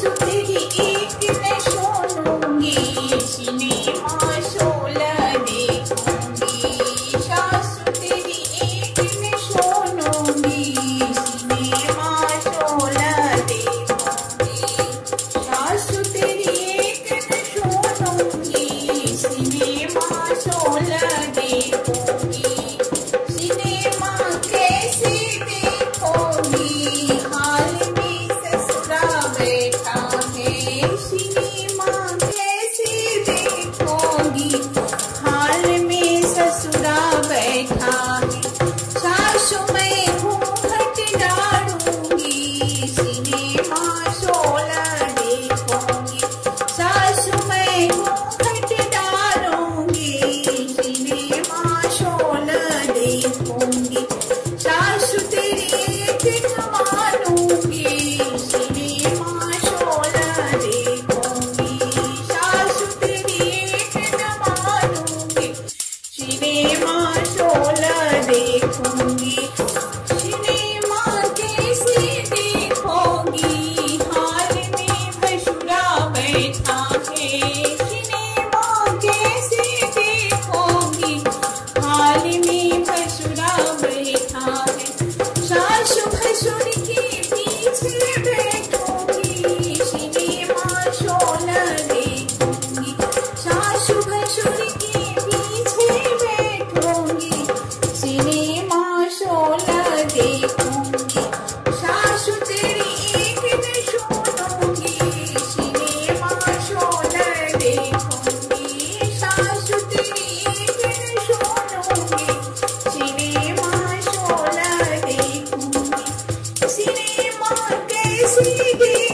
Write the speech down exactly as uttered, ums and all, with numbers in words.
सासू तेरी एक न सुनूंगी, सिनेमा शोला देखूंगी। सासू तेरी एक न सुनूंगी, सिनेमा शोला देखूंगी। सासू तेरी एक न सुनूंगी, सिनेमा शोला देखूंगी। सिनेमा कैसे देखोगी, हाल में ससुरा बैठा है। सिनेमा कैसे देखोगी, हाल में ससुरा बैठा है। सासू मैं घूंघट डालूंगी, सिनेमा शोला देखूंगी। सासू मैं घूंघट डालूंगी, सिनेमा शोला देखूंगी। सासू तेरी एक न मानूंगी, सिनेमा शोला देखूंगी। सासू तेरी एक न मानूंगी, सिनेमा शोला देखूंगी। सिनेमा कैसे देखोगी, हाल में भसुरा बैठा है। सिनेमा कैसे देखोगी, हाल में भसुरा बैठा है। सासू भसुर के पीछे बैठूंगी, सिनेमा शोला देखूंगी। सासू भसुर के पीछे बैठूंगी, सिनेमा शोला देखूंगी। सासू तेरी एक न सुनूंगी, सिनेमा शोला देखूंगी। सासू तेरी एक न सुनूंगी, सिनेमा शोला देखूंगी। सिनेमा कैसे